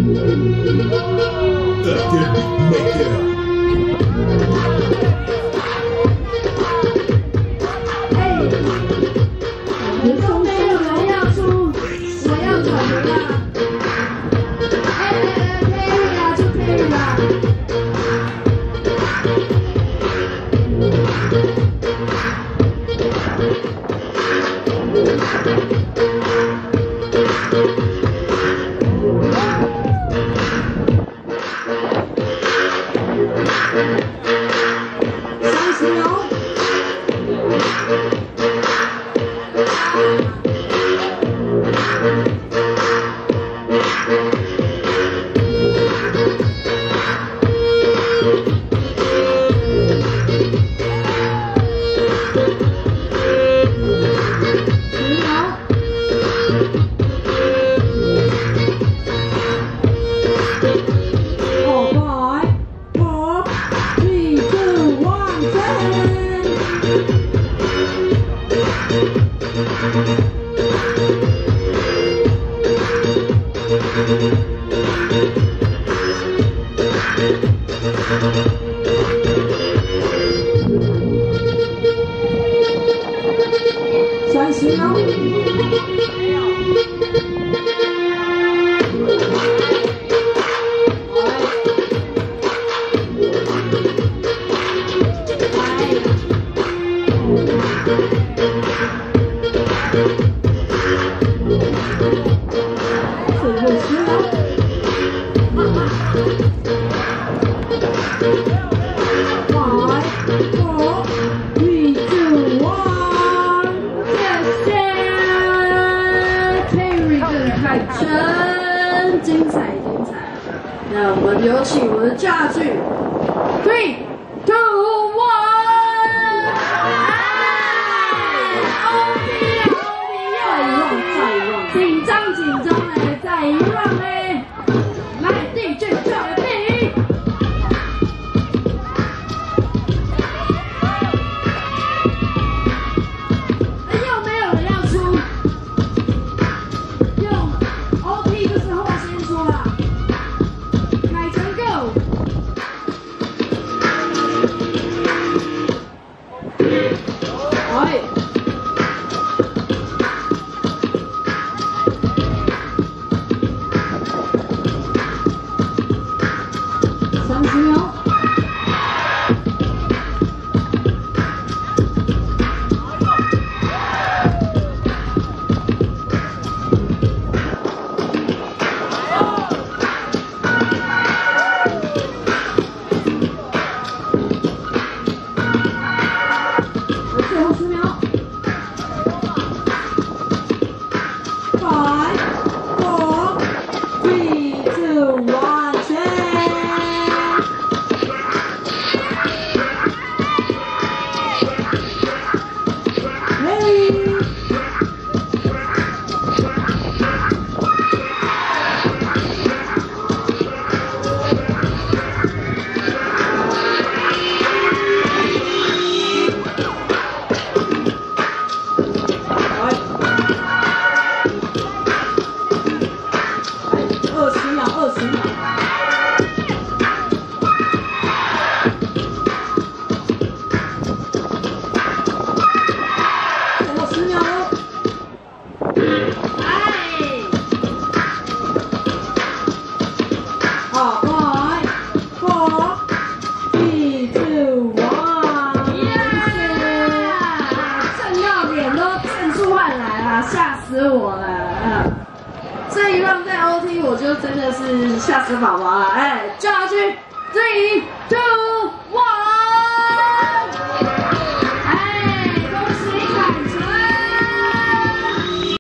30秒。真精彩精彩！那我们有请我们的家具 ，3、2、1， 紧张紧张嘞，再一 round 嘞，来 DJ 跳个屁！又没有人要出。 30秒。最后10秒。5、4、3、2、1， 20秒。最后10秒喽！哎！5、4、3、2、1， 震到脸都震出汗来了，吓死我了！这一让在 OT 我就真的是吓死宝宝了，哎，叫他去3、2。